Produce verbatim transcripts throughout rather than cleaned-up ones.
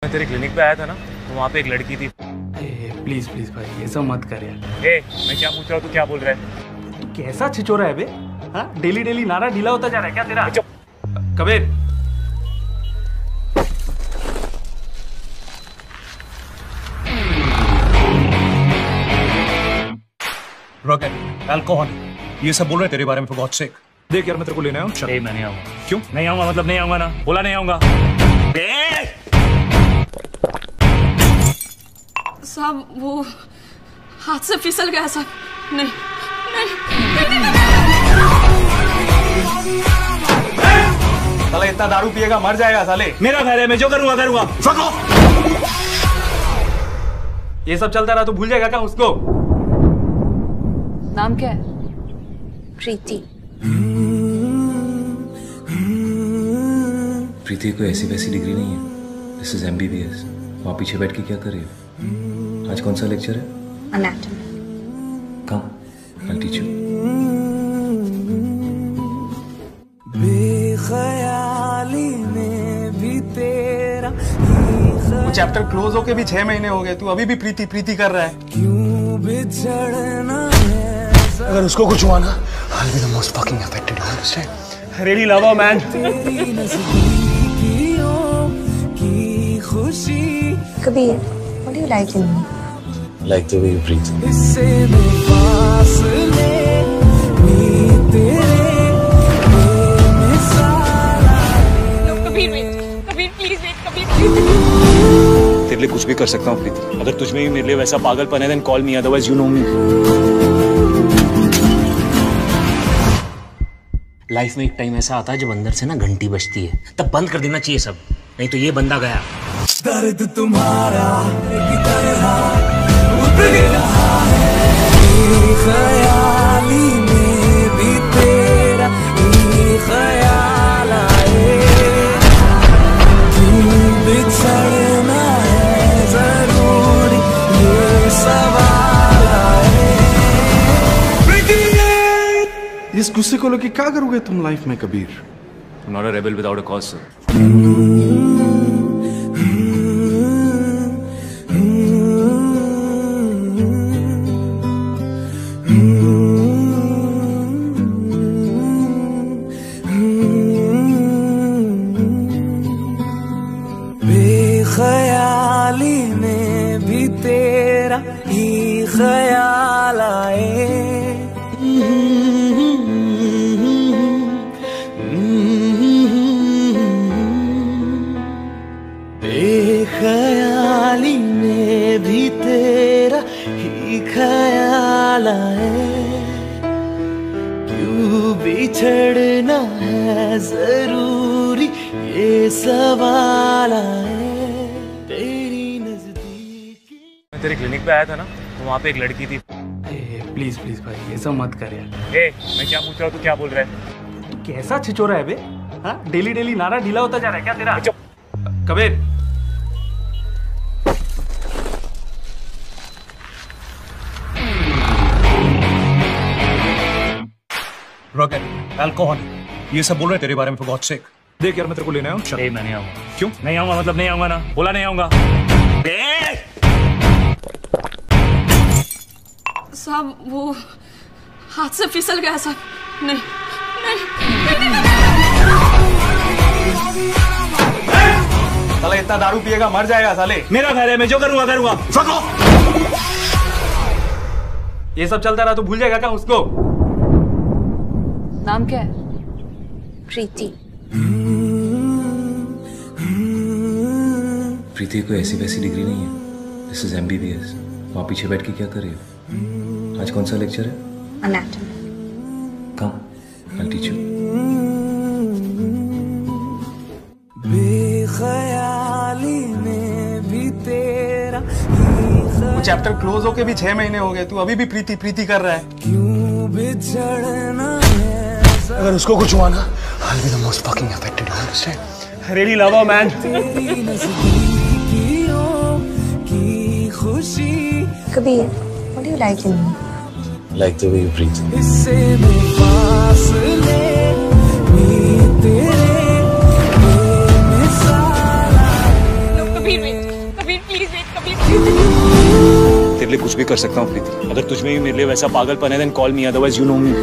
मैं तेरे क्लिनिक पे आया था ना, तो वहाँ पे एक लड़की थी। प्लीज प्लीज भाई ये सब मत कर यार। ए, मैं क्या पूछ रहा हूँ, तू क्या बोल रहा है? तू कैसा छिचोरा है बे? हाँ, डेली डेली नारा ढीला होता जा रहा है क्या तेरा? कबीर, रॉकेट, अल्कोहल, ये सब बोल रहे तेरे बारे में for God's sake। देख यार मैं तेरे को लेने आया हूँ। ए, मैं नहीं आऊंगा। क्यों नहीं आऊंगा? मतलब नहीं आऊंगा ना, बोला नहीं आऊंगा। साहब वो हाथ से फिसल गया साहब। नहीं नहीं, साले इतना दारू पिएगा मर जाएगा साले। मेरा घर है, मैं जो करूंगा करूंगा। ये सब चलता रहा तो भूल जाएगा क्या उसको? नाम क्या है? प्रीति। प्रीति कोई ऐसी वैसी डिग्री नहीं है। This is MBBS. वहाँ पीछे बैठ के क्या कर रही हो? आज कौन सा लेक्चर है? Anatomy. Come, I teach you. बेख्याली में भी तेरा वो चैप्टर क्लोज होके भी छह महीने हो गए, तू अभी भी प्रीति प्रीति कर रहा है। क्यों बिछड़ना है? अगर उसको कुछ हुआ ना, I'll be the most fucking affected, you understand? Really love her, man. तेरी नज़दीकियों की खुशी। Kabir, what do you like in me? Like the way you breathe. इससे मैं फासले भी तेरे में सारा। Kabir wait, Kabir please wait, Kabir please. तेरे लिए कुछ भी कर सकता हूँ प्रीति। अगर तुझ में भी मेरे लिए वैसा पागलपन है, then call me, otherwise you know me। Life में एक टाइम ऐसा आता है जब अंदर से ना घंटी बजती है, तब बंद कर देना चाहिए सब, नहीं तो ये बंदा गया। दर्द तुम्हारा की तरह उतर रहा है, ख्याली में भी तेरा ही ख्याल आए। क्यों बिछड़ना है जरूरी, ये सवाल आए। इस गुस्से को लेके क्या करोगे तुम लाइफ में Kabir? I'm not a rebel without a cause, sir. बेख्याली में भी तेरा ही ख्याल आए। बेख्याली में भी तेरा ही ख्याल आए। क्यों बिछड़ना है जरूरी, ये सवाल आए। तेरी नजदीकी। मैं तेरे क्लिनिक पे आया था ना, तो वहाँ पे एक लड़की थी। प्लीज प्लीज भाई ये सब मत कर यार। ए, मैं क्या पूछ रहा हूँ, तू क्या बोल रहा है? तू कैसा छिचोरा है बे? हाँ, डेली डेली नारा ढीला होता जा रहा है क्या तेरा? कबीर, रॉकेट, अल्कोहल, ये सब बोल रहे तेरे बारे में for God's sake। देख यार मैं तेरे को लेने आया हूँ। ए, मैं नहीं आऊंगा। क्यों नहीं आऊंगा? मतलब नहीं आऊंगा ना, बोला नहीं आऊंगा। साहब वो हाथ से फिसल गया साहब। नहीं नहीं, साले इतना दारू पिएगा मर जाएगा साले। मेरा घर है, मैं जो करूंगा करूंगा। ये सब चलता रहा तो भूल जाएगा क्या उसको? नाम क्या है? प्रीति। प्रीति कोई ऐसी वैसी डिग्री नहीं है। This is MBBS. वहाँ पीछे बैठ के क्या कर रही हो? आज कौन सा लेक्चर है? Anatomy. Come, I teach you. बेख्याली में भी तेरा वो चैप्टर क्लोज होके भी छह महीने हो गए, तू अभी भी प्रीति प्रीति कर रहा है। क्यों बिछड़ना है? अगर उसको कुछ हुआ ना, I'll be the most fucking affected, you understand? Really love her, man. तेरी नज़दीकियों की खुशी। Kabir, what do you like in me? Like the way you breathe. इससे मैं फासले भी तेरे में सारा। कबीर वेट, तेरे लिए कुछ भी कर सकता हूँ प्रीति। अगर तुझ में भी मेरे लिए वैसा पागलपन है, then call me, otherwise you know me.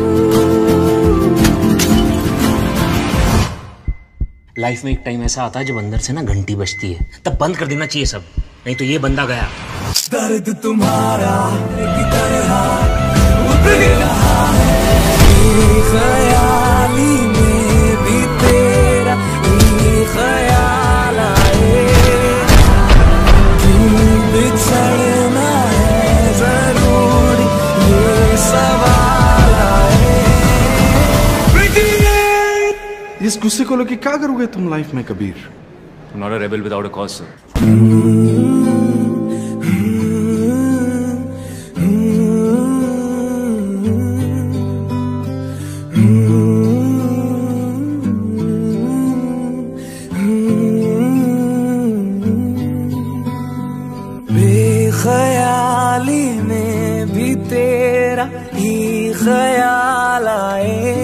Life में एक टाइम ऐसा आता है जब अंदर से ना घंटी बजती है, तब बंद कर देना चाहिए सब, नहीं तो ये बंदा गया। दर्द तुम्हारा की तरह उतर रहा है, ख्याली में भी तेरा ही ख्याल आए, क्यों बिछड़ना है जरूरी ये सवाल आए। इस गुस्से को लेके क्या करोगे तुम लाइफ में Kabir? I'm not a rebel without a cause, sir. बेख्याली में भी तेरा ही ख्याल आए,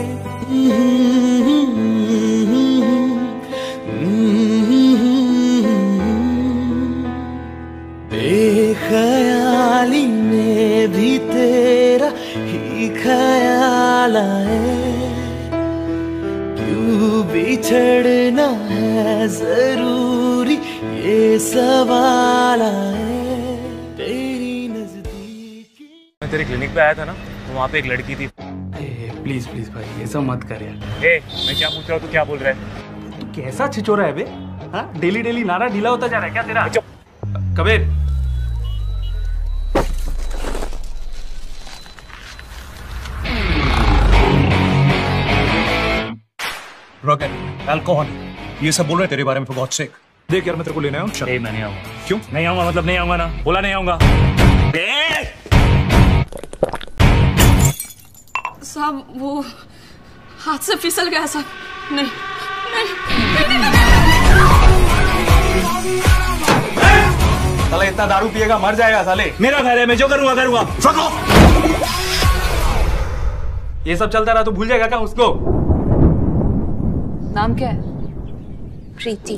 बेख्याली में भी तेरा ही ख्याल आए, क्यों बिछड़ना है जरूरी ये सवाल आए। तेरी नजदीकी मैं तेरे क्लिनिक पे आया था ना, तो वहाँ पे एक लड़की थी। प्लीज प्लीज भाई ये सब मत कर यार। ए, मैं क्या पूछ रहा हूँ तू क्या बोल रहा है? तू कैसा छिचोरा है बे? हाँ, डेली डेली नारा ढीला होता जा रहा है क्या तेरा? कबीर रॉकेट, अल्कोहल, ये सब बोल रहे हैं तेरे बारे में for God's sake। देख यार मैं तेरे को लेने आया हूँ। ए, मैं नहीं आऊंगा। क्यों? नहीं आऊंगा मतलब नहीं आऊंगा ना, बोला नहीं आऊंगा। साहब वो हाथ से फिसल गया साहब। नहीं नहीं, साले इतना दारू पिएगा मर जाएगा साले। मेरा घर है, मैं जो करूंगा करूंगा। ये सब चलता रहा तो भूल जाएगा क्या उसको? नाम क्या है? प्रीति।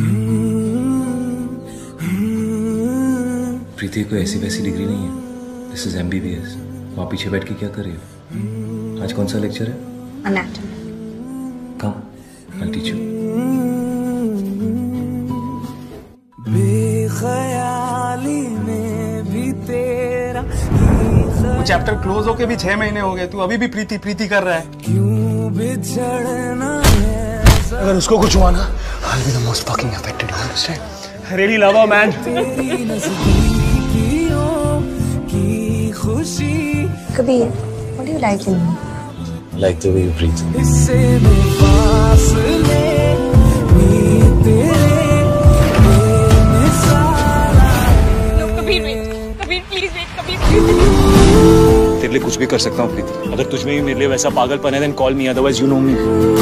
प्रीति कोई ऐसी वैसी डिग्री नहीं है। This is MBBS. वहाँ पीछे बैठ के क्या कर रही हो? आज कौन सा लेक्चर है? Anatomy. Come, I teach you. बेख्याली में भी तेरा चैप्टर क्लोज होके भी छह महीने हो गए, तू अभी भी प्रीति प्रीति कर रहा है। क्यों बिछड़ना है अगर उसको कुछ हुआ ना, I'll be the most fucking affected, you understand? Really love her, man. तेरी नजदीकियों की खुशी, Kabir, what do you like in me? Like the way you breathe. इससे मैं फासले भी तेरे बेमिसाल आए। Kabir wait, Kabir please wait, Kabir please. तेरे लिए कुछ भी कर सकता हूँ प्रीति। अगर तुझ में भी मेरे लिए वैसा पागलपन है, then call me, otherwise you know me.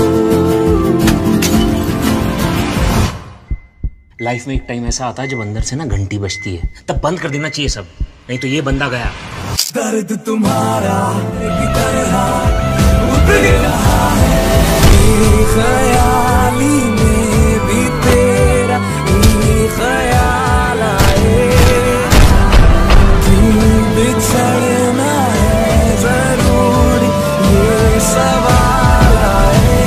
Life में एक टाइम ऐसा आता है जब अंदर से ना घंटी बजती है, तब बंद कर देना चाहिए सब, नहीं तो ये बंदा गया। दर्द तुम्हारा की तरह उतर रहा है, ख्याली में भी तेरा ही ख्याल आए, क्यों बिछड़ना है जरूरी ये सवाल आए।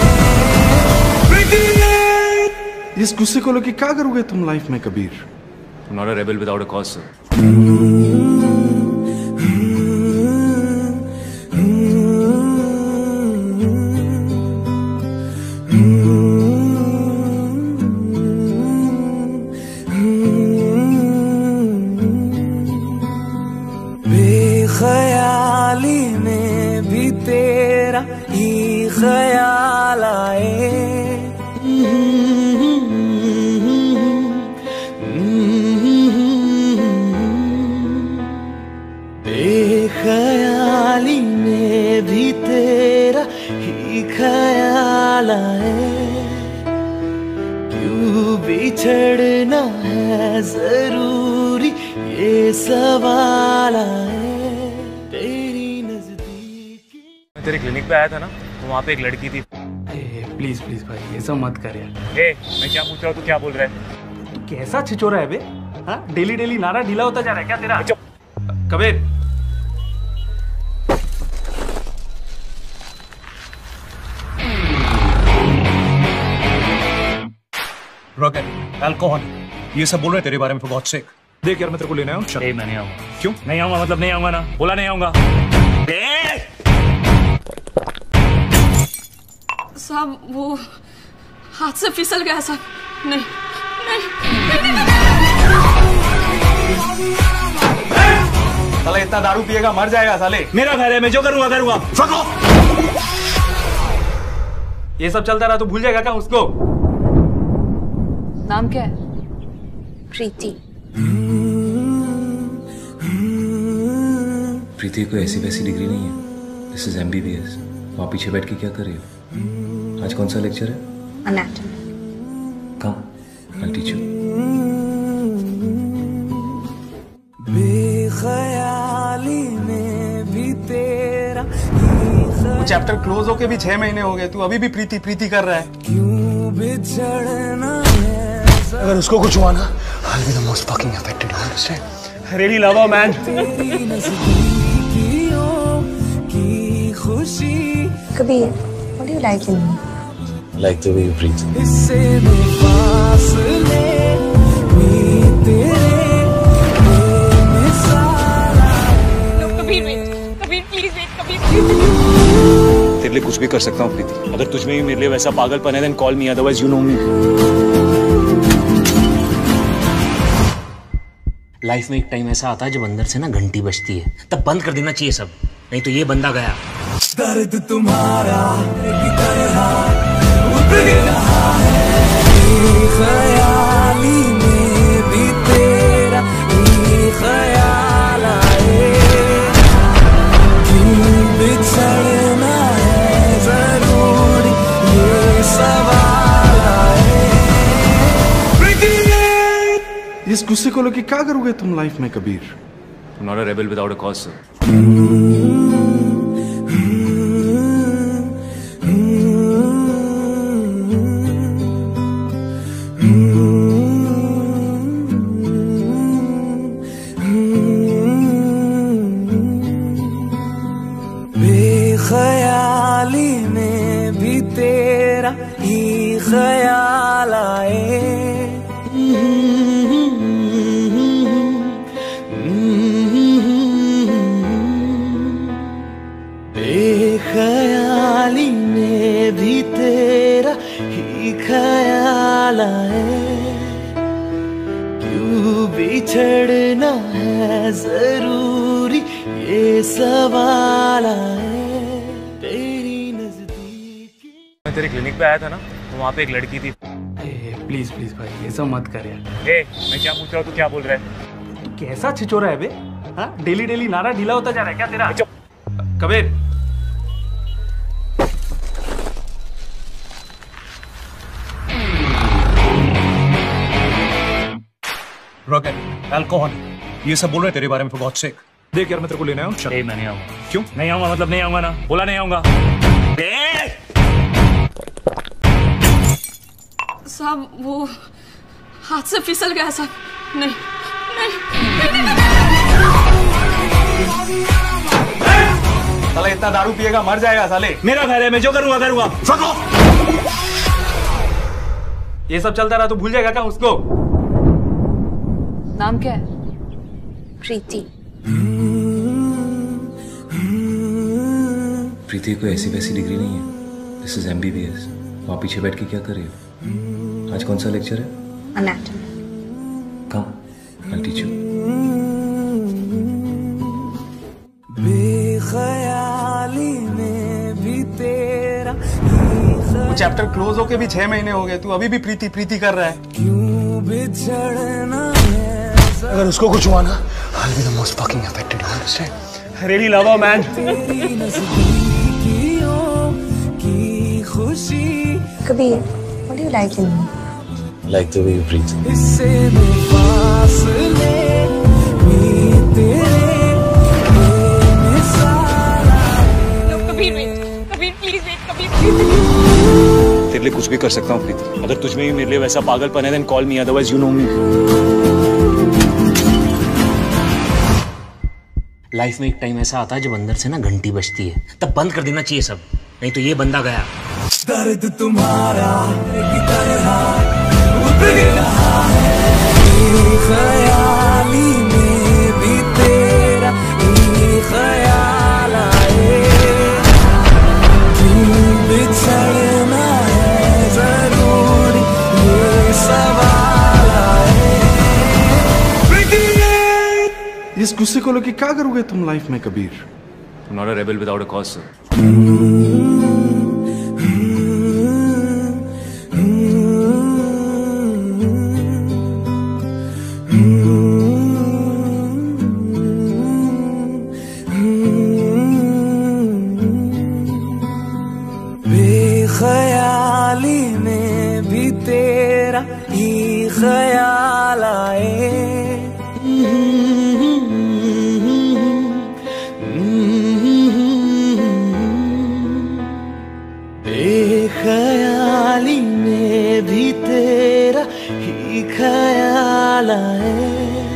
इस गुस्से को लेके क्या करोगे तुम लाइफ में Kabir? I'm not a rebel without a cause, sir. बेख्याली में भी तेरा ही ख्याल आए, बेख्याली में भी तेरा ही ख्याल आए, क्यों बिछड़ना है जरूरी ये सवाल आए। तेरी नजदीकी मैं तेरे क्लिनिक पे आया था ना, तो वहाँ पे एक लड़की थी। प्लीज प्लीज भाई ये सब मत कर यार। ए, मैं क्या पूछ रहा हूँ तू क्या बोल रहा है? तू कैसा छिचोरा है बे? हाँ, डेली डेली नारा ढीला होता जा रहा है क्या तेरा? कबीर रॉकेट अल्कोहल ये सब बोल रहे हैं तेरे बारे में for God's sake। देख यार मैं तेरे को लेने आया हूँ। चल। ए, मैं नहीं आऊंगा। क्यों? नहीं आऊंगा मतलब नहीं आऊंगा ना, बोला नहीं आऊंगा। साहब वो हाथ से फिसल गया साहब। नहीं नहीं, साले इतना दारू पिएगा मर जाएगा साले। मेरा घर है, मैं जो करूंगा करूंगा। ये सब चलता रहा तो भूल जाएगा क्या उसको? नाम क्या है? प्रीति। प्रीति कोई ऐसी वैसी डिग्री नहीं है। This is MBBS. वहाँ पीछे बैठ के क्या कर रही हो? आज कौन सा लेक्चर है? Anatomy. Come I teach you. बेख्याली में भी तेरा चैप्टर क्लोज होके भी छह महीने हो गए, तू अभी भी प्रीति प्रीति कर रहा है। क्यों बिछड़ना है। अगर उसको कुछ हुआ ना I'll be the most fucking affected, you understand? Really love her, man. तेरी नज़दीकियों की खुशी Kabir, what do you like in me? Like the way you breathe. इससे फासले भी तेरे बेमिसाल No, Kabir wait, Kabir please wait, Kabir please। तेरे लिए कुछ भी कर सकता हूँ प्रीति। अगर तुझ में भी मेरे लिए वैसा पागलपन है then call me, otherwise you know me। Life में एक टाइम ऐसा आता है जब अंदर से ना घंटी बजती है, तब बंद कर देना चाहिए सब, नहीं तो ये बंदा गया। दर्द तुम्हारा की तरह उतर रहा है। ख्याली में भी तेरा ही ख्याल आए। क्यों बिछड़ना है जरूरी ये सवाल आए। इस गुस्से को लेके क्या करोगे तुम लाइफ में Kabir? I'm not a rebel without a cause, sir. बेख्याली में भी तेरा ही ख्याल आए। बेख्याली में भी तेरा ही ख्याल आए। क्यों बिछड़ना है जरूरी ये सवाल आए। तेरी नजदीकी मैं तेरे क्लिनिक पे आया था ना, तो वहाँ पे एक लड़की थी। प्लीज प्लीज भाई ये सब मत कर यार। ए, मैं क्या पूछ रहा हूँ तू क्या बोल रहा है? तू कैसा छिचोरा है बे? हाँ डेली डेली नारा ढीला होता जा रहा है क्या तेरा? कबीर रॉकेट अल्कोहल ये सब बोल रहे हैं तेरे बारे में for God's sake। देख यार मैं तेरे को लेने आया हूँ। चल। ए, मैं नहीं आऊंगा। क्यों? नहीं आऊंगा मतलब नहीं आऊंगा ना, बोला नहीं आऊंगा। साहब वो हाथ से फिसल गया साहब। नहीं नहीं, साले इतना दारू पिएगा मर जाएगा साले। मेरा घर है, मैं जो करूंगा करूंगा। ये सब चलता रहा तो भूल जाएगा क्या उसको? नाम क्या है? प्रीति। प्रीति कोई ऐसी वैसी डिग्री नहीं है। This is MBBS. वहाँ पीछे बैठ के क्या कर रही हो? आज कौन सा लेक्चर है? Anatomy. Come I teach you. बेख्याली में भी तेरा चैप्टर क्लोज होके भी छह महीने हो गए, तू अभी भी प्रीति प्रीति कर रहा है। क्यों बिछड़ना है। अगर उसको कुछ हुआ ना I'll be the most fucking affected, you understand? Really love her, man. तेरी नज़दीकियों की खुशी Kabir, what do you like in me? Like the way you breathe. इससे फासले भी तेरे बेमिसाल No, Kabir wait, Kabir please wait, Kabir please। तेरे लिए कुछ भी कर सकता हूँ प्रीति। अगर तुझ में भी मेरे लिए वैसा पागलपन है then call me, otherwise you know me। Life में एक टाइम ऐसा आता है जब अंदर से ना घंटी बजती है, तब बंद कर देना चाहिए सब, नहीं तो ये बंदा गया। दर्द तुम्हारा की तरह उतर रहा है, ख्याली में भी तेरा ही ख्याल आए, क्यों बिछड़ना है जरूरी ये सवाल आए। इस गुस्से को लेके क्या करोगे तुम लाइफ में Kabir? I'm not a rebel without a cause, sir. बेख्याली में भी तेरा ही ख्याल आए, बेख्याली में भी तेरा ही ख्याल आए,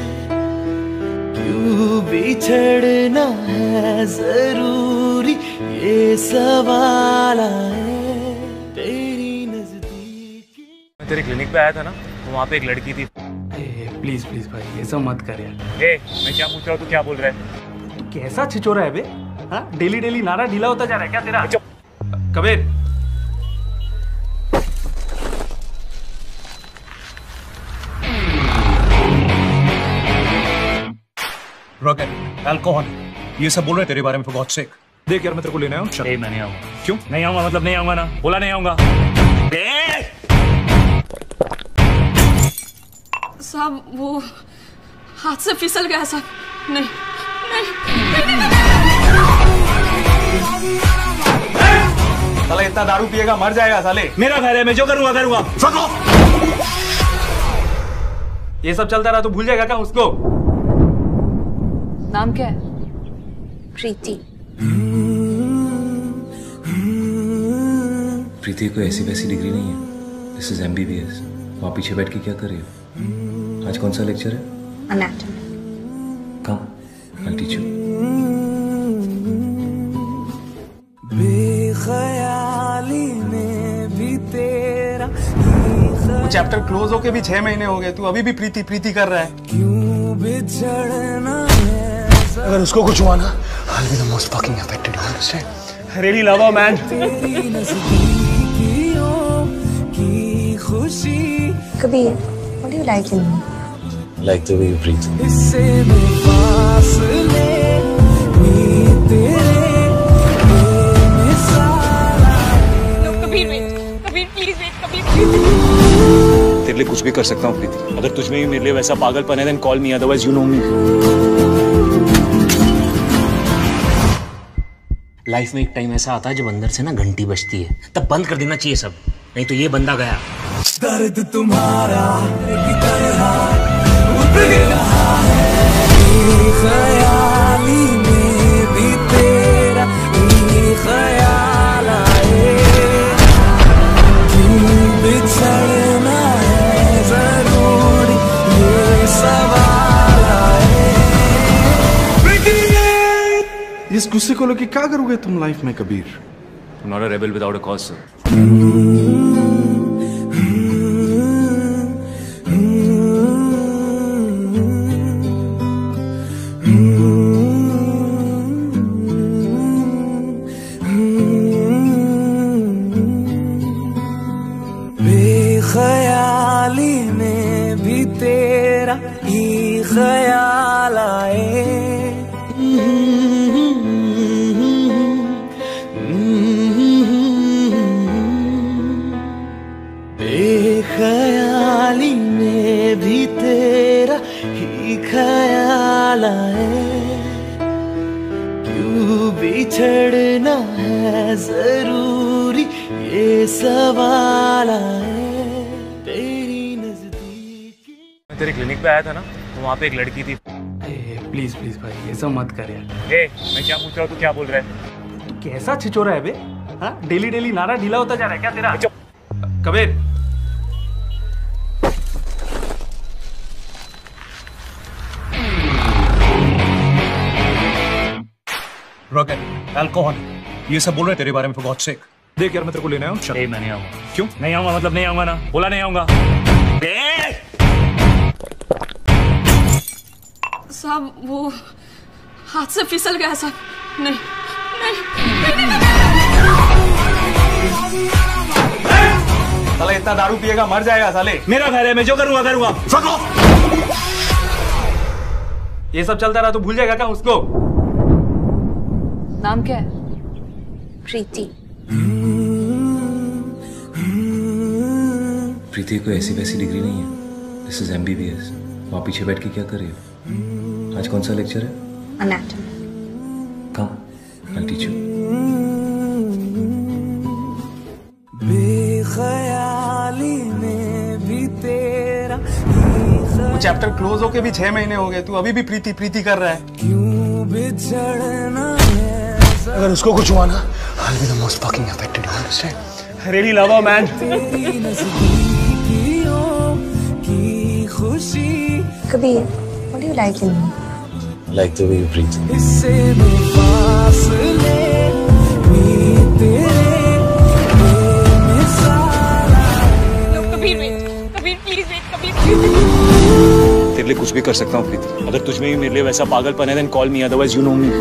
क्यों बिछड़ना है जरूरी ये सवाल आए, तेरी नजदीकी। मैं तेरे क्लिनिक पे आया था ना, तो वहाँ पे एक लड़की थी। प्लीज प्लीज भाई ये सब मत कर यार। ए, मैं क्या पूछ रहा हूँ तू क्या बोल रहा है? तू कैसा छिचोरा है बे? हाँ डेली डेली नारा ढीला होता जा रहा है क्या तेरा? कबीर रॉकेट, अल्कोहल, ये सब बोल रहे तेरे बारे में for God's sake। देख यार मैं तेरे को लेने आया हूँ। ए, मैं नहीं आऊंगा। क्यों? नहीं आऊंगा मतलब नहीं आऊंगा ना, बोला नहीं आऊंगा। साहब वो हाथ से फिसल गया साहब। नहीं साले इतना दारू पिएगा मर जाएगा साले। मेरा घर है, मैं जो करूंगा करूंगा। ये सब चलता रहा तो भूल जाएगा क्या उसको? नाम क्या है? प्रीति। प्रीति कोई ऐसी वैसी डिग्री नहीं है। This is MBBS. वहाँ पीछे बैठ के क्या कर रही हो? आज कौन सा लेक्चर है? Anatomy। Come, I'll teach you। बेख्याली में भी तेरा चैप्टर क्लोज होके भी छह महीने हो गए, तू अभी भी प्रीति प्रीति कर रहा है। क्यों बिछड़ना है, अगर उसको कुछ हुआ ना, I'll be the most fucking affected, you understand? Really love her, man। तेरी नजदीकियों की खुशी। Kabir, what do you like in me? Like the way you breathe। इससे में फासले भी तेरे बेमिसाल आए। Kabir wait, Kabir please wait, Kabir please. तेरे लिए कुछ भी कर सकता हूँ प्रीति। अगर तुझ में भी मेरे लिए वैसा पागलपन है, then call me, otherwise you know me। Life में एक टाइम ऐसा आता है जब अंदर से ना घंटी बजती है, तब बंद कर देना चाहिए सब, नहीं तो ये बंदा गया। दर्द तुम्हारा की तरह उतर रहा है, ख्याली में भी तेरा ही ख्याल आए, क्यों बिछड़ना है जरूरी ये सवाल आए। इस गुस्से को लेके क्या करोगे तुम लाइफ में Kabir? I'm not a rebel without a cause, sir। बेख्याली में भी तेरा ही ख्याल आए, बेख्याली में भी तेरा ही ख्याल आए, क्यों बिछड़ना है जरूरी ये सवाल आए, तेरी नजदीकी। मैं तेरे क्लिनिक पे आया था ना, तो वहाँ पे एक लड़की थी। प्लीज प्लीज भाई ये सब मत कर यार। ए, मैं क्या पूछ रहा हूँ तू क्या बोल रहा है? तू कैसा छिचोरा है बे? हाँ डेली डेली नारा ढीला होता जा रहा है क्या तेरा? कबीर रॉकेट, अल्कोहल, ये सब बोल रहे तेरे बारे में for God's sake। देख यार मैं तेरे को लेने आया हूँ। ए, मैं नहीं आऊंगा। क्यों? नहीं आऊंगा मतलब नहीं आऊंगा ना, बोला नहीं आऊंगा। साहब वो हाथ से फिसल गया साहब। नहीं नहीं साले इतना दारू पिएगा मर जाएगा साले। मेरा घर है, मैं जो करूंगा करूंगा। ये सब चलता रहा तो भूल जाएगा क्या उसको? नाम क्या है? प्रीति। प्रीति कोई ऐसी वैसी डिग्री नहीं है। This is MBBS. वहाँ पीछे बैठ के क्या कर रही हो? आज कौन सा लेक्चर है? Anatomy। Come, I'll teach you। बेख्याली में भी तेरा वो चैप्टर क्लोज होके भी छह महीने हो गए, तू अभी भी प्रीति प्रीति कर रहा है। क्यों बिछड़ना है? अगर उसको कुछ हुआ ना, I'll be the most fucking affected, you understand? Really love her, man। तेरी नज़दीकियों की खुशी Kabir, what do you like in me? Like the way you breathe। इससे में फासले भी तेरे बेमिसाल नो Kabir wait, Kabir please wait, Kabir please. तेरे लिए कुछ भी कर सकता हूँ प्रीति। अगर तुझ में भी मेरे लिए वैसा पागलपन है, then call me, otherwise you know me।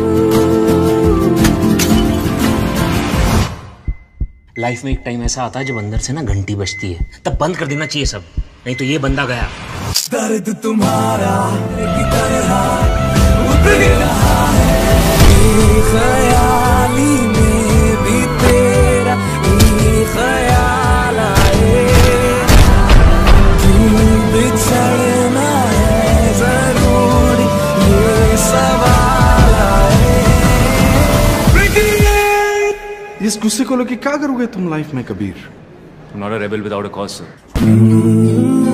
Life में एक टाइम ऐसा आता है जब अंदर से ना घंटी बजती है, तब बंद कर देना चाहिए सब, नहीं तो ये बंदा गया। दर्द तुम्हारा की तरह उतर रहा है, ख्याली में भी तेरा ही ख्याल आए। क्यों बिछड़ना है जरूरी, ये सवाल आए। इस गुस्से को लेके क्या करोगे तुम लाइफ में Kabir? I'm not a rebel without a cause, sir।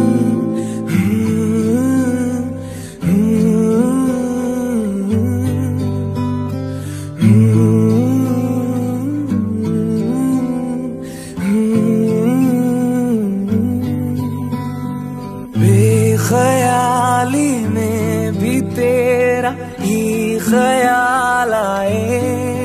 बेख्याली में भी तेरा ही ख्याल आए।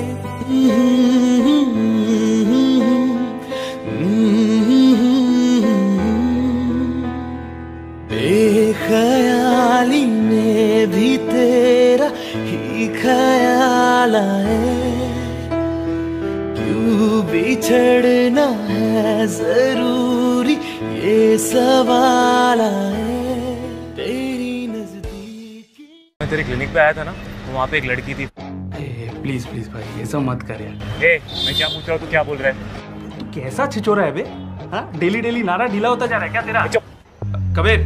बेख्याली में भी तेरा ही ख्याल आए। क्यों बिछड़ना है जरूरी, ये सवाल आए। तेरी नजदीकी मैं तेरे क्लिनिक पे आया था ना, तो वहाँ पे एक लड़की थी। प्लीज प्लीज भाई ये सब मत कर यार। ए, मैं क्या पूछ रहा हूँ तू क्या बोल रहा है? तू कैसा छिचोरा है बे? हाँ डेली डेली नारा ढीला होता जा रहा है क्या तेरा? कबीर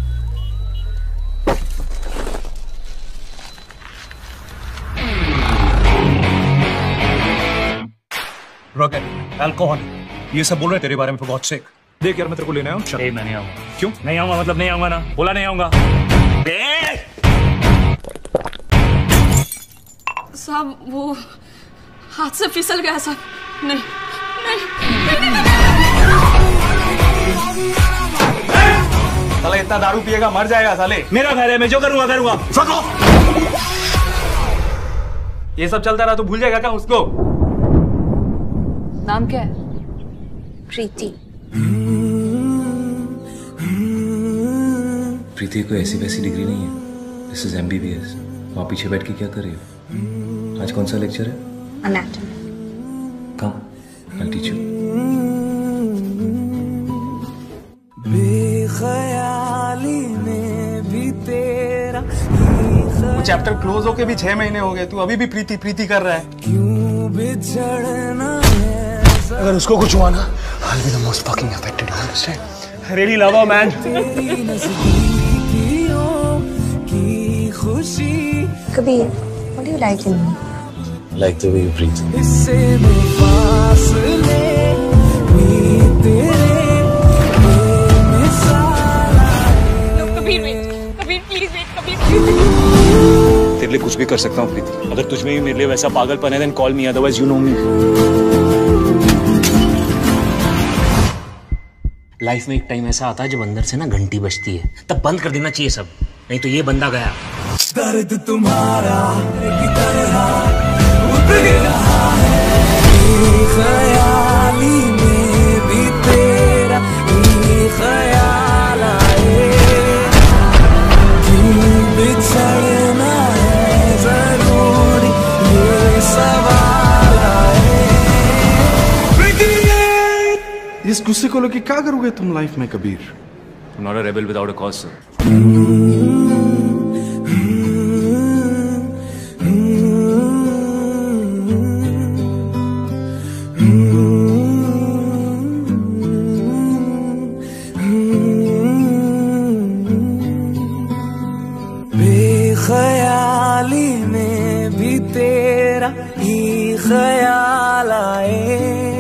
रॉकेट, अल्कोहल, ये सब बोल रहे तेरे बारे में for God's sake। देख यार मैं तेरे को लेने आया हूँ। ए, मैं नहीं आऊंगा। क्यों? नहीं आऊंगा मतलब नहीं आऊंगा ना, बोला नहीं आऊंगा। साहब वो हाथ से फिसल गया साहब। नहीं नहीं साले इतना दारू पिएगा मर जाएगा साले। मेरा घर है, मैं जो करूंगा करूंगा। ये सब चलता रहा तो भूल जाएगा क्या उसको? नाम क्या है? प्रीति। प्रीति कोई ऐसी वैसी डिग्री नहीं है। This is MBBS. वहाँ पीछे बैठ के क्या कर रही हो? आज कौन सा लेक्चर है? Anatomy। Come, I'll teach you। बेख्याली में भी तेरा वो चैप्टर क्लोज होके भी छह महीने हो गए, तू अभी भी प्रीति प्रीति कर रहा है। क्यों बिछड़ना है? अगर उसको कुछ हुआ ना, I'll be the most fucking affected, you understand? Really love her, man। तेरी नज़दीकियों की खुशी Kabir, what do you like in me? Like the way you breathe। इससे में फासले भी तेरे बेमिसाल नो Kabir wait, Kabir please wait, Kabir please. तेरे लिए कुछ भी कर सकता हूँ प्रीति। अगर तुझ में भी मेरे लिए वैसा पागलपन है, then call me, otherwise you know me। Life में एक टाइम ऐसा आता है जब अंदर से ना घंटी बजती है, तब बंद कर देना चाहिए सब, नहीं तो ये बंदा गया। दर्द तुम्हारा की तरह रहा है ख्याली में भी तेरा ही ख्याल आए क्यों बिछड़ना है जरूरी ये सवाल आए। इस गुस्से को लेके क्या करोगे तुम लाइफ में Kabir? I'm not a rebel without a cause, sir. बेख्याली में भी तेरा ही ख्याल आए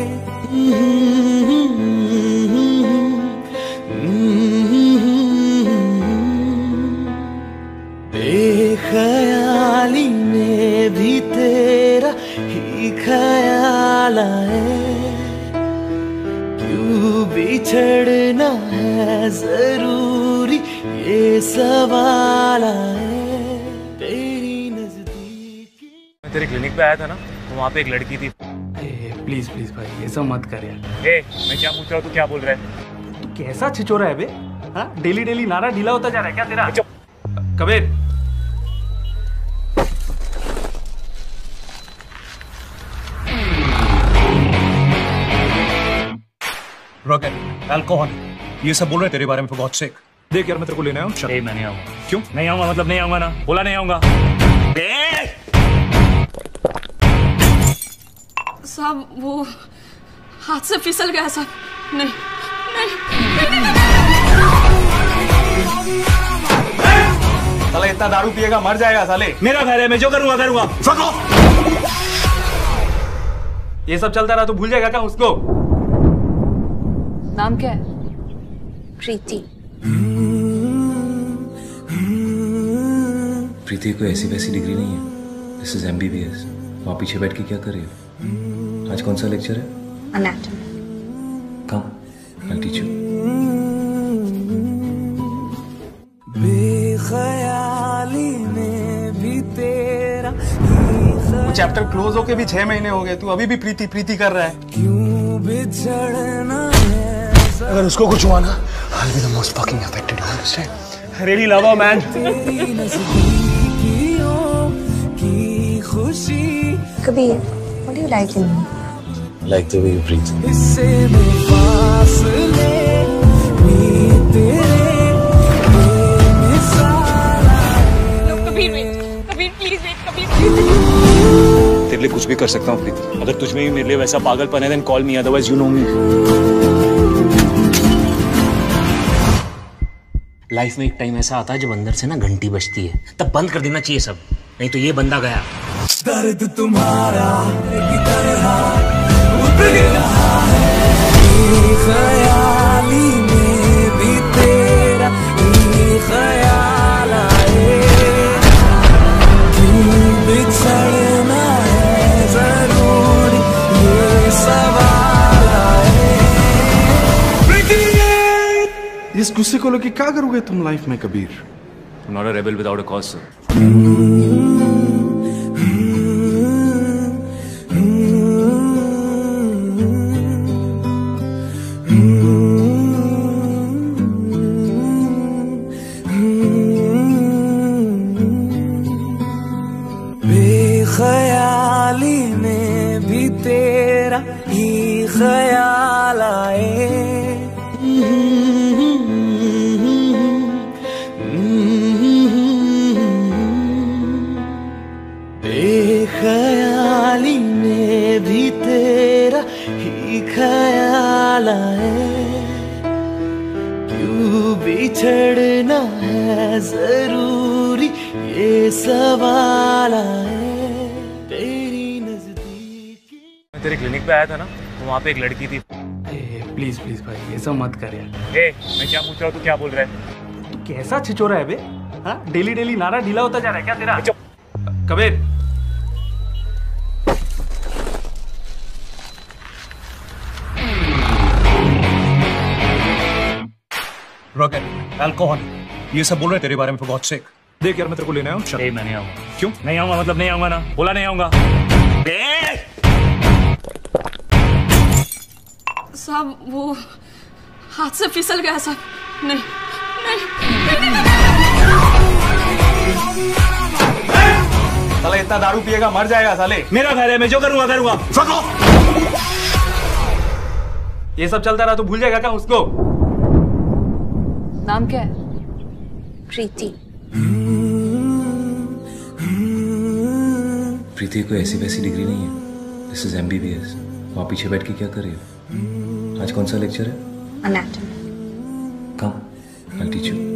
बेख्याली में भी तेरा ही ख्याल आए क्यों बिछड़ना है जरूरी ये सवाल आए तेरी नजदीकी। मैं तेरे क्लिनिक पे आया था ना, तो वहाँ पे एक लड़की थी। प्लीज प्लीज भाई ये सब मत कर यार। ए, मैं क्या पूछ रहा हूँ तू क्या बोल रहा है? तू कैसा छिचोरा है बे? हाँ डेली डेली नारा ढीला होता जा रहा है क्या तेरा? कबीर रॉकेट अल्कोहल ये सब बोल रहे तेरे बारे में for God's sake। देख यार मैं तेरे को लेने आया हूँ। चल। ए, मैं नहीं आऊंगा। क्यों? नहीं आऊंगा मतलब नहीं आऊंगा ना, बोला नहीं आऊंगा। साहब वो हाथ से फिसल गया साहब। नहीं नहीं, साले इतना दारू पिएगा मर जाएगा साले। मेरा घर है, मैं जो करूंगा करूंगा। ये सब चलता रहा तो भूल जाएगा क्या उसको? नाम क्या है? प्रीति। प्रीति कोई ऐसी वैसी डिग्री नहीं है। This is MBBS. वहाँ पीछे बैठ के क्या कर रही हो? आज कौन सा लेक्चर है? Anatomy। Come I teach you. बेख्याली में भी तेरा चैप्टर क्लोज होके भी छह महीने हो गए, तू अभी भी प्रीति प्रीति कर रहा है। क्यों बिछड़ना है अगर उसको कुछ हुआ ना I'll be the most fucking affected, you understand? Really love her, man. तेरी नज़दीकियों की खुशी Kabir, what do you like in me? Like the way you breathe. इससे में फासले भी तेरे बेमिसाल आए। Kabir wait, Kabir please wait, Kabir please. तेरे लिए कुछ भी कर सकता हूँ प्रीति। अगर तुझ में भी मेरे लिए वैसा पागलपन है then call me, otherwise you know me। Life में एक टाइम ऐसा आता है जब अंदर से ना घंटी बजती है, तब बंद कर देना चाहिए सब, नहीं तो ये बंदा गया। दर्द तुम्हारा की तरह उतर रहा है ख्याली में भी तेरा ही ख्याल आए क्यों बिछड़ना है जरूरी ये सवाल आए। इस गुस्से को लेके क्या करोगे तुम लाइफ में Kabir? I'm not a rebel without a cause, sir. बेख्याली में भी तेरा ही ख्याल आए बेख्याली में भी तेरा ही ख्याल आए क्यों बिछड़ना है जरूरी ये सवाल आए तेरी नजदीकी। मैं तेरे क्लिनिक पे आया था ना, तो वहाँ पे एक लड़की थी। प्लीज प्लीज भाई ये सब मत कर यार। ए, मैं क्या पूछ रहा हूँ तू क्या बोल रहा है? तू कैसा छिचोरा है बे? हाँ डेली डेली नारा ढीला होता जा रहा है क्या तेरा? कबीर रॉकेट अल्कोहल ये सब बोल रहे तेरे बारे में for God's sake। देख यार मैं तेरे को लेने आया हूँ। चल। ए, मैं नहीं आऊंगा। क्यों? नहीं आऊंगा मतलब नहीं आऊंगा ना, बोला नहीं आऊंगा। साहब वो हाथ से फिसल गया साहब। नहीं नहीं, नहीं, नहीं, नहीं। साले इतना दारू पिएगा मर जाएगा साले। मेरा घर है, मैं जो करूंगा करूंगा। ये सब चलता रहा तो भूल जाएगा क्या उसको? नाम क्या है? प्रीति। प्रीति कोई ऐसी वैसी डिग्री नहीं है। This is MBBS. वहाँ पीछे बैठ के क्या कर रही हो? आज कौन सा लेक्चर है? Anatomy. Come, I'll teach you.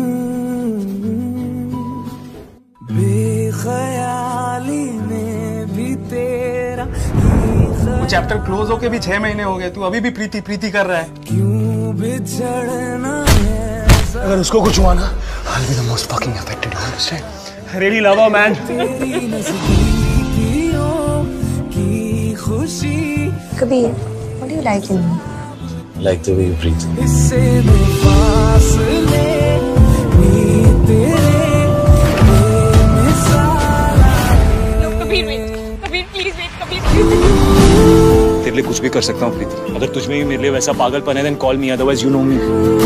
बेख्याली में भी तेरा चैप्टर क्लोज होके भी छह महीने हो गए, तू अभी भी प्रीति प्रीति कर रहा है। क्यों बिछड़ना है? अगर उसको कुछ हुआ ना, I'll be the most fucking affected. You understand? Really love her, man. तेरी नज़दीकियों की खुशी Kabir, what do you like in me? Like the way you breathe. इससे फासले भी तेरे बेमिसाल लो Kabir wait, Kabir please wait, Kabir please. तेरे लिए कुछ भी कर सकता हूँ प्रीति। अगर तुझ में भी मेरे लिए वैसा पागलपन है, then call me. Otherwise, you know me.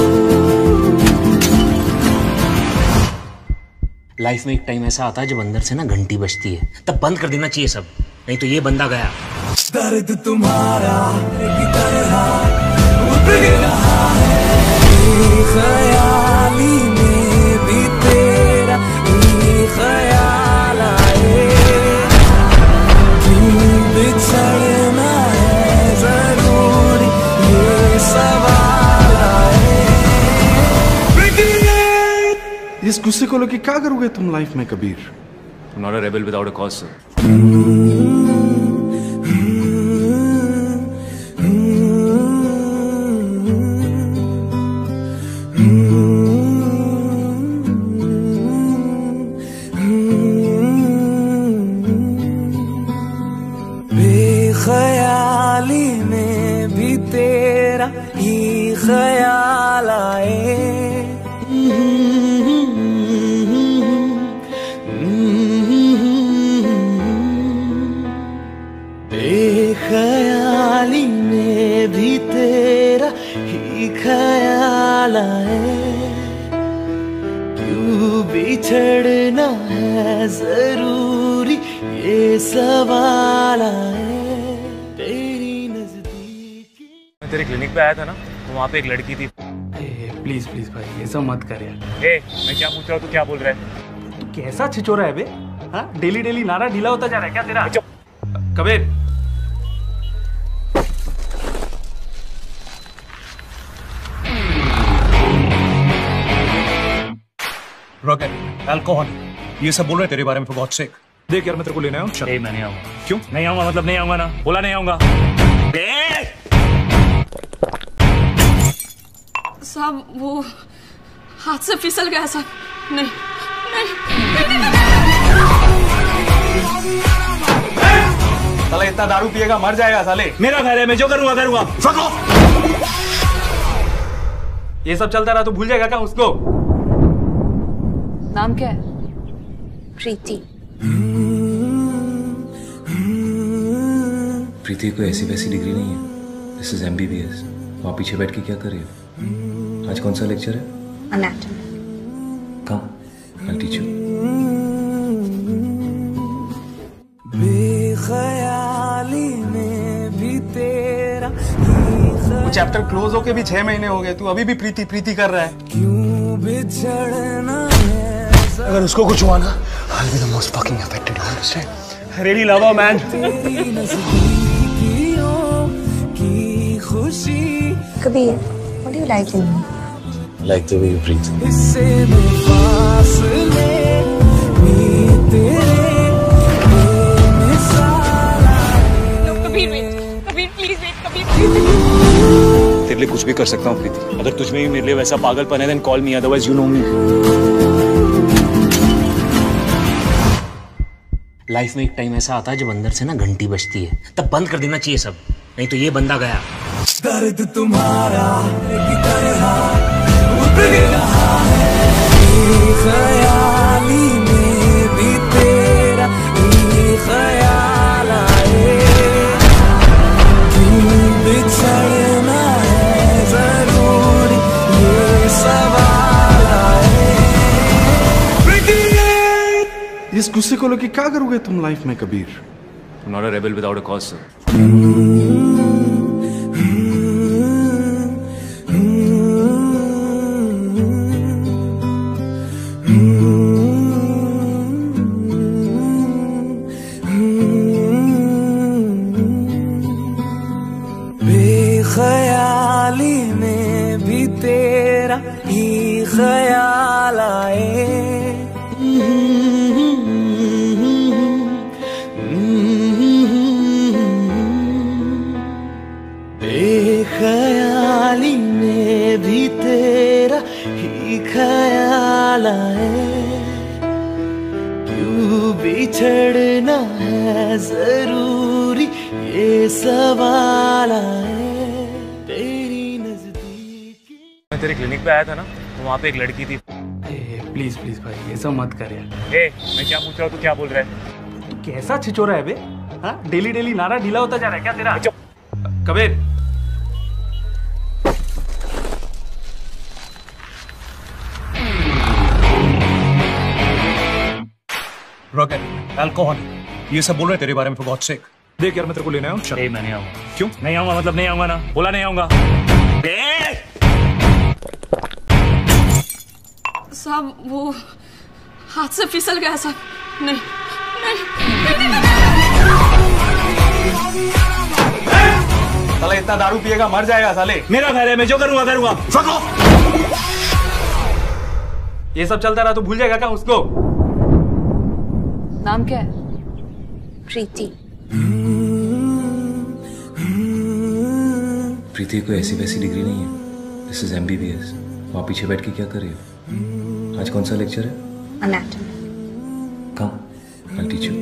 Life में एक टाइम ऐसा आता है जब अंदर से ना घंटी बजती है, तब बंद कर देना चाहिए सब, नहीं तो ये बंदा गया। दर्द तुम्हारा की तरह उतर रहा है, ख्याली में भी तेरा ही ख्याल आए। क्यों बिछड़ना है जरूरी, ये सवाल आए। इस गुस्से को लेके क्या करोगे तुम लाइफ में Kabir? I'm not a rebel without a cause, sir. बेख्याली में भी तेरा ही ख्याल आए। बेख्याली में भी तेरा ही ख्याल आए। क्यों बिछड़ना है जरूरी, ये सवाल आए। तेरी नजदीकी मैं तेरे क्लिनिक पे आया था ना, तो वहाँ पे एक लड़की थी। प्लीज प्लीज भाई ये सब मत कर यार। ए, मैं क्या पूछ रहा हूँ, तू क्या बोल रहा है? तू कैसा छिचोरा है बे? हाँ, डेली डेली नारा ढीला होता जा रहा है क्या तेरा? कबीर रॉकेट, अल्कोहल, ये सब बोल रहे हैं तेरे बारे में for God's sake. देख यार मैं तेरे को लेने आया हूँ। ए, मैं नहीं आऊंगा। क्यों? नहीं आऊंगा मतलब नहीं आऊंगा ना, बोला नहीं आऊंगा। साहब वो हाथ से फिसल गया साहब। नहीं नहीं, नहीं, नहीं। साले इतना दारू पिएगा मर जाएगा साले। मेरा घर है, मैं जो करूंगा करूंगा। ये सब चलता रहा तो भूल जाएगा क्या उसको? नाम क्या है? प्रीति। प्रीति कोई ऐसी वैसी डिग्री नहीं है। This is MBBS. वहाँ पीछे बैठ के क्या कर रही हो? आज कौन सा लेक्चर है? Anatomy. Come, I'll teach you. बेख्याली में भी तेरा चैप्टर क्लोज होके भी छह महीने हो गए, तू अभी भी प्रीति प्रीति कर रहा है। क्यों बिछड़ना है? अगर उसको कुछ हुआ ना, I'll be the most fucking affected. You understand? Really love her, man. तेरी नज़दीकियों की खुशी Kabir, what do you like in me? Like the way you breathe. इससे फासले भी तेरे बेमिसाल लो Kabir wait, Kabir please wait, Kabir please. तेरे लिए कुछ भी कर सकता हूँ प्रीति। अगर तुझ में भी मेरे लिए वैसा पागलपन है, then call me. Otherwise, you know me. Life में एक टाइम ऐसा आता है जब अंदर से ना घंटी बजती है, तब बंद कर देना चाहिए सब, नहीं तो ये बंदा गया। दर्द तुम्हारा की तरह उतर रहा है, ख्याली में भी तेरा ही ख्याल आए। इस गुस्से को लेके क्या करोगे तुम लाइफ में Kabir? I'm not a rebel without a cause, sir. बेख्याली में भी तेरा ही ख्याल आए, बेख्याली में भी तेरा ही ख्याल आए, क्यों बिछड़ना है जरूरी ये सवाल आए तेरी नजदीकी। मैं तेरे क्लिनिक पे आया था ना, तो वहाँ पे एक लड़की थी। प्लीज प्लीज भाई ये सब मत कर यार। ए, मैं क्या पूछ रहा हूँ तू क्या बोल रहा है? तू कैसा छिचोरा है बे? हाँ डेली डेली नारा ढीला होता जा रहा है क्या तेरा? कबीर रॉकेट अल्कोहल ये सब बोल रहे तेरे बारे में for God's sake। देख यार मैं तेरे को लेने आया हूँ। ए, मैं नहीं आऊंगा। क्यों? नहीं आऊंगा मतलब नहीं आऊंगा ना, बोला नहीं आऊंगा। साहब वो हाथ से फिसल गया साहब। नहीं नहीं, साले इतना दारू पिएगा मर जाएगा साले। मेरा घर है, मैं जो करूंगा करूंगा। ये सब चलता रहा तो भूल जाएगा क्या उसको? नाम क्या है? प्रीति। प्रीति कोई ऐसी वैसी डिग्री नहीं है। This is MBBS. वहाँ पीछे बैठ के क्या कर रही हो? आज कौन सा लेक्चर है? Anatomy। Come I teach you.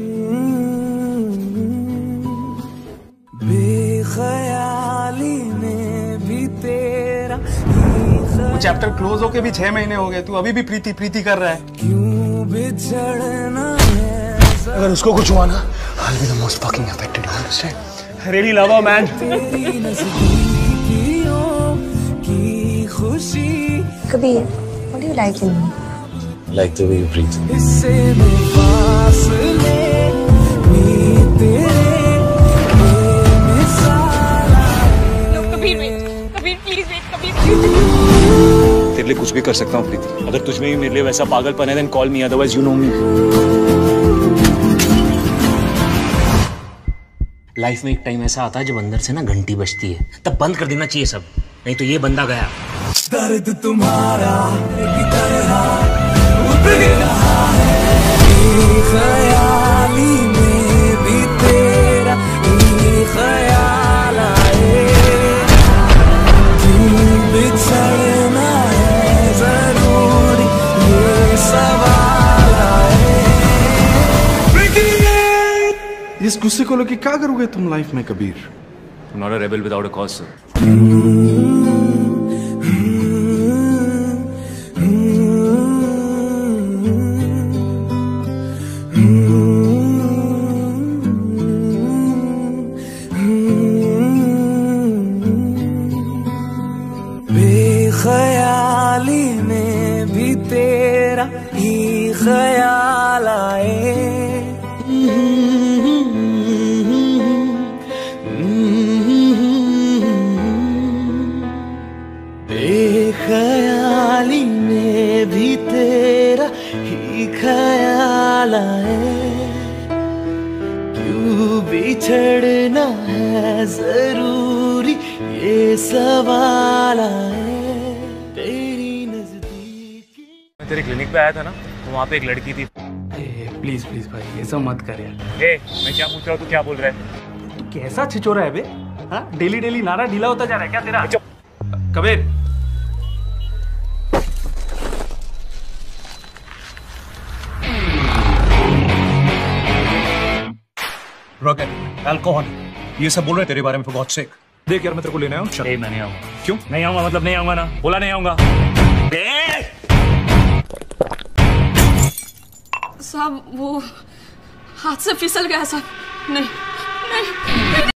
बेख्याली में भी तेरा चैप्टर क्लोज होके भी छह महीने हो गए, तू अभी भी प्रीति प्रीति कर रहा है। क्यों बिछड़ना है अगर उसको कुछ हुआ ना I'll be the most fucking affected, you understand? Really love her, man। तेरी नजदीकियों की खुशी Kabir, what do you like in me? Like the way you breathe. इससे में फासले भी तेरे बेमिसाल आए। Kabir wait, Kabir please wait, Kabir please. तेरे लिए कुछ भी कर सकता हूँ प्रीति। अगर तुझ में भी मेरे लिए वैसा पागलपन है then call me, otherwise you know me। Life में एक टाइम ऐसा आता है जब अंदर से ना घंटी बजती है, तब बंद कर देना चाहिए सब, नहीं तो ये बंदा गया। दर्द तुम्हारा की तरह उतर रहा है, ख्याली में भी तेरा ही ख्याल आए, क्यों बिछड़ना है जरूरी ये सवाल आए। इस गुस्से को लेके क्या करोगे तुम लाइफ में Kabir? I'm not a rebel without a cause, sir. बेख्याली में भी तेरा ही ख्याल आए, बेख्याली में भी तेरा ही ख्याल आए, क्यों बिछड़ना है जरूरी ये सवाल आए तेरी नजदीकी। मैं तेरे क्लिनिक पे आया था ना, तो वहाँ पे एक लड़की थी। प्लीज प्लीज भाई ये सब मत कर यार। ए, मैं क्या पूछ रहा हूँ तू क्या बोल रहा है? तू कैसा छिचोरा है बे? हाँ डेली डेली नारा ढीला होता जा रहा है क्या तेरा? कबीर रॉकेट अल्कोहल ये सब बोल रहे तेरे बारे में for God's sake। देख यार मैं तेरे को लेने आया हूँ। ए, मैं नहीं आऊंगा। क्यों? नहीं आऊंगा मतलब नहीं आऊंगा ना, बोला नहीं आऊंगा। साहब वो हाथ से फिसल गया साहब। नहीं नहीं, नहीं।